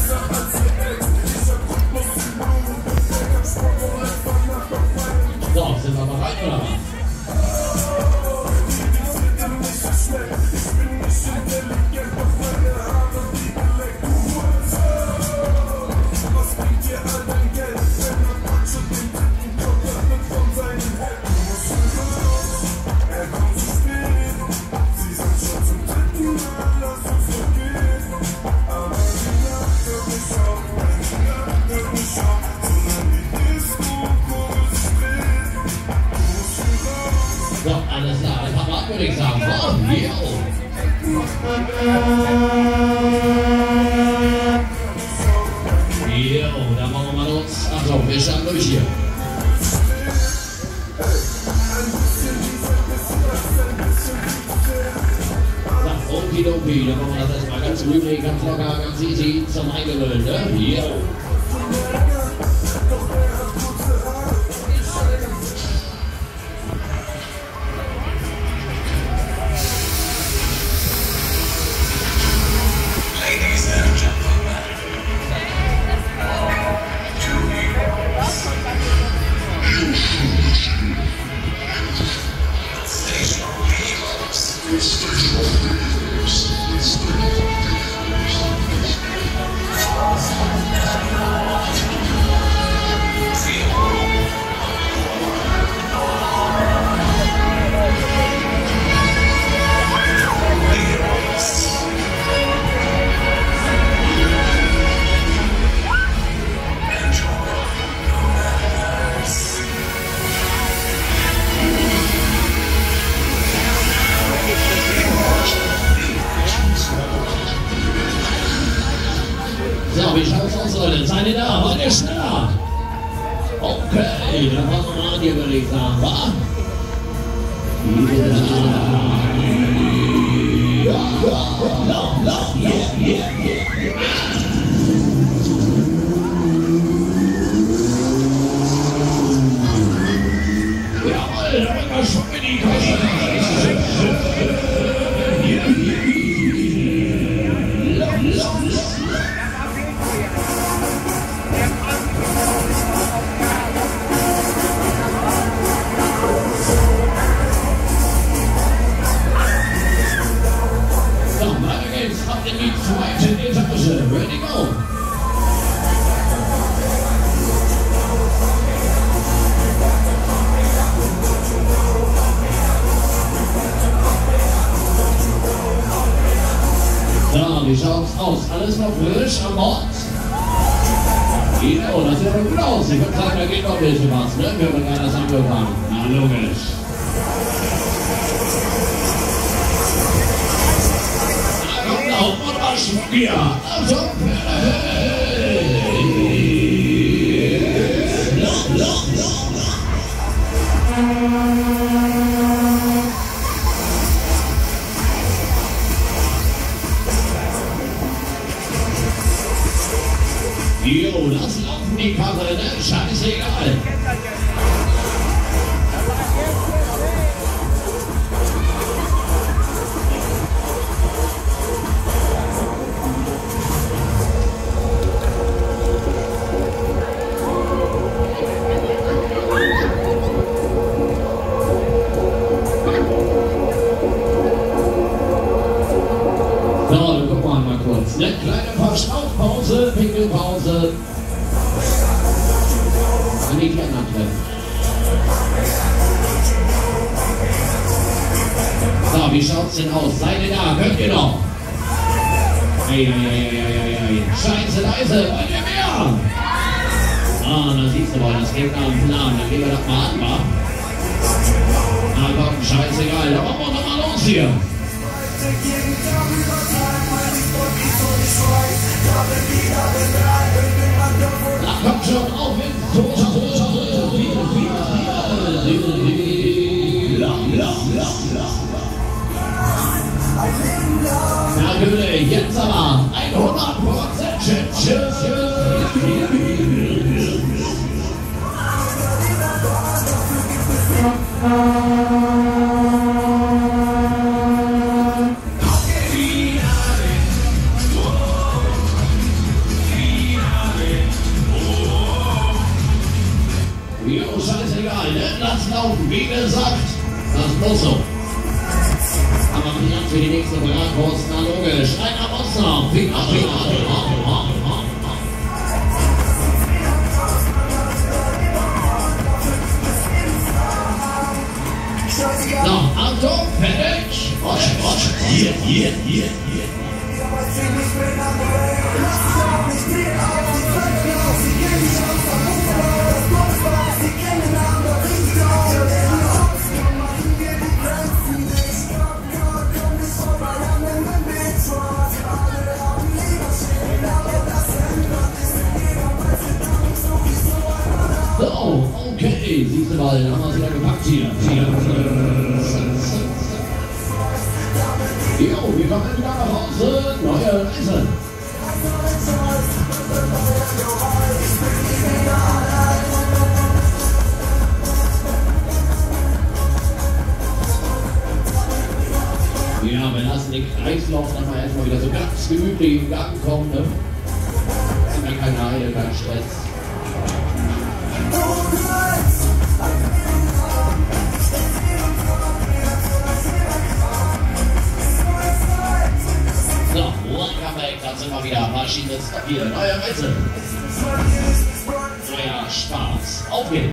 So, sind wir bereit oder was? So, alles klar, dann haben wir, würde ich sagen. Jo, dann machen wir mal los. Achtung, wir starten durch hier. So, okidoki, dann machen wir das erstmal ganz gemütlich, ganz locker, ganz easy zum Eingewöhnen, ne? Jo. So, wie schaut's aus, Leute? Seid ihr da? Wart ihr schneller? Okay, dann fangen wir mal an hier, würde ich sagen, wa? Jawohl, da wird mal schon mit die Kosten. Ab in die zweite Etage. Ready, go! So, wie schaut's aus? Alles noch frisch am Bord? Oh, das sieht doch gut aus. Ich würde sagen, da geht noch ein bisschen was, ne? Wir haben gerade das angefangen. Na, logisch. Ja, also, jo, lass laufen die Karre, ne? Scheißegal. Eine kleine Verschnaufpause, Pinkelpause. An die Kellner treffen. So, wie schaut's denn aus? Seid ihr da? Könnt ihr noch? Scheiße, leise, wollt ihr mehr? Ah, da siehst du mal, das geht nach dem Plan. Dann gehen wir doch mal an, wa? Na komm, scheißegal. Da machen wir doch mal los hier. Na komm schon, auf mit natürlich, jetzt aber 100% Tschüss. laufen, wie gesagt. Das muss so. Aber vielen Dank für die nächste Bratwurst, na logisch. Einer muss noch. So, Achtung, fertig. Hier. So, okay, siehst du mal, dann haben wir es wieder gepackt hier. Jo, wir kommen wieder nach Hause, neue Reise. Ja, wenn das in den Kreislauf dann mal erstmal wieder so ganz gemütlich in Gang kommt, ne? Ist ja keine Eile, kein Stress. So, welcome back, dann sind wir wieder. Maschine ist hier. Neue Reise. Neuer Spaß. Auf geht's.